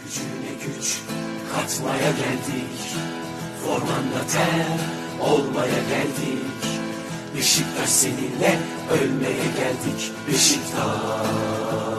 Gücüne güç katmaya geldik, formanda ter olmaya geldik. Beşiktaş seninle ölmeye geldik. Beşiktaş.